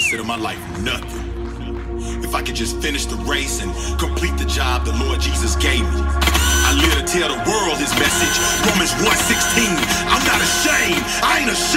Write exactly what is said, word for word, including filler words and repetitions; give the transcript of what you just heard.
consider my life nothing if I could just finish the race and complete the job the Lord Jesus gave me. I live to tell the world his message. Romans one sixteen. I'm not ashamed. I ain't ashamed.